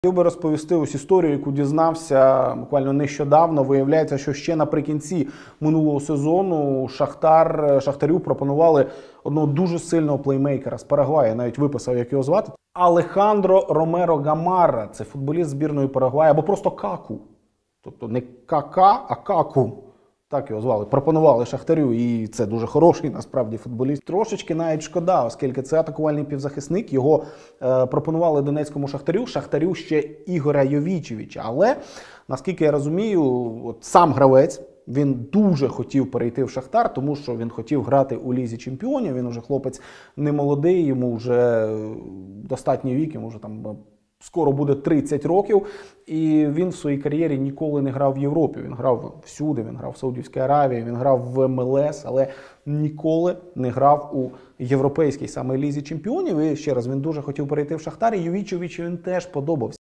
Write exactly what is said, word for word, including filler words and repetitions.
Хотів би розповісти ось історію, яку дізнався буквально нещодавно. Виявляється, що ще наприкінці минулого сезону Шахтар, Шахтарю пропонували одного дуже сильного плеймейкера з Парагваю. Я навіть виписав, як його звати. Алехандро Ромеро Гамарра. Це футболіст збірної Парагваю, або просто Каку. Тобто не Кака, а Каку. Так його звали. Пропонували Шахтарю, і це дуже хороший, насправді, футболіст. Трошечки навіть шкода, оскільки це атакувальний півзахисник. Його е, пропонували Донецькому Шахтарю, Шахтарю ще Ігоря Йовічевича. Але, наскільки я розумію, от сам гравець, він дуже хотів перейти в Шахтар, тому що він хотів грати у Лізі Чемпіонів. Він уже хлопець не молодий, йому вже достатній вік, йому вже там скоро буде тридцять років, і він в своїй кар'єрі ніколи не грав в Європі. Він грав всюди, він грав в Саудівській Аравії, він грав в ем ел ес, але ніколи не грав у європейській саме Лізі Чемпіонів. І ще раз, він дуже хотів перейти в Шахтар, і Йовічевичу він теж подобався.